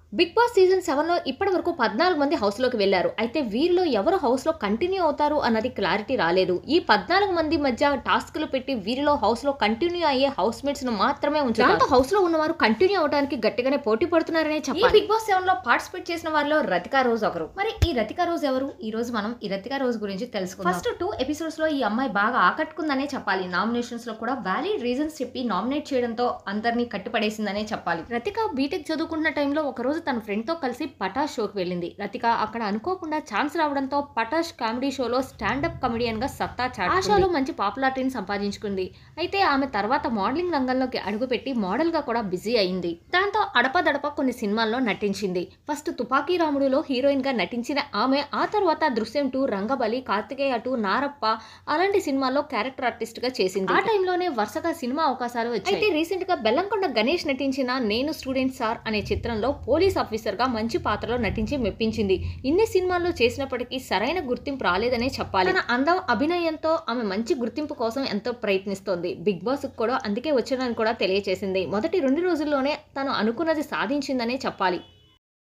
Big boss season 7లో ఇప్పటివరకు 14 మంది హౌస్‌లోకి వెళ్లారు. అయితే వీరిలో ఎవరు హౌస్‌లో కంటిన్యూ అవుతారు అన్నది క్లారిటీ రాలేదు. ఈ 14 మంది మధ్య టాస్క్‌లు పెట్టి వీరిలో హౌస్‌లో కంటిన్యూ అయ్యే హౌస్‌మేట్స్‌ను మాత్రమే ఉంచుతారు. దాంతో హౌస్‌లో ఉన్నవారు కంటిన్యూ అవ్వడానికి గట్టిగానే పోటీ పడుతున్నారనే చెప్పాలి. ఈ బిగ్ బాస్ 7లో పార్టిసిపేట్ చేసిన వారిలో రతికా రోజ్ ఒకరు. మరి ఈ రతికా రోజ్ ఎవరు? ఈ రోజు మనం ఈ రతికా రోజ్ గురించి తెలుసుకుందాం. ఫస్ట్ 2 ఎపిసోడ్స్‌లో ఈ అమ్మాయి బాగా ఆకట్టుకుందనే చెప్పాలి. నామినేషన్స్‌లో కూడా వాలిడ్ రీజన్స్ చెప్పి నామినేట్ చేయడంతో అందరినీ కట్టిపడేసిందనే చెప్పాలి. రతిక బీటెక్ చదువుకుంటున్న టైంలో ఒకరోజు తన ఫ్రెండ్‌తో కలిసి పటాష్ షోకి వెళ్ళింది. రతిక అక్కడ అనుకోకుండా ఛాన్స్ రావడంతో పటాష్ కామెడీ షోలో స్టాండప్ కమెడియన్‌గా సత్తా చాటుకుంది. ఆ షోలో మంచి పాపులారిటీని సంపాదించుకుంది. అయితే ఆమె తర్వాత మోడలింగ్ రంగంలోకి అడుగుపెట్టి మోడల్‌గా కూడా బిజీ అయింది. దాంతో అడపాదడప కొన్ని సినిమాల్లో నటించింది. ఫస్ట్ 'తుపాకీ రాముడులో' హీరోయిన్‌గా నటించిన ఆమె ఆ తర్వాత 'దృశ్యం 2', 'రంగబలి', 'కార్తికేయ 2', 'నారప్ప' అలాంటి సినిమాల్లో క్యారెక్టర్ ఆర్టిస్ట్‌గా చేసింది. ఆ టైంలోనే వరుసగా సినిమా అవకాశాలు వచ్చాయి. అయితే రీసెంట్‌గా బెల్లంకొండ గణేష్ నటించిన 'నేను స్టూడెంట్ సార్' అనే చిత్రంలో పోలీస్ ఆఫీసర్‌గా మంచి పాత్రలో నటించి మెప్పించింది. ఇన్ని సినిమాల్లో చేసినప్పటికీ సరైన గుర్తింపు రాలేదనే చెప్పాలి. తన అందం, అభినయంతో ఆమె మంచి గుర్తింపు కోసం ఎంతో ప్రయత్నిస్తోంది. బిగ్ బాస్‌కు కూడా అందుకే వచ్చానని కూడా తెలియజేసింది. మొదటి 2 రోజుల్లోనే తను అనుకున్నది సాధించిందనే చెప్పాలి.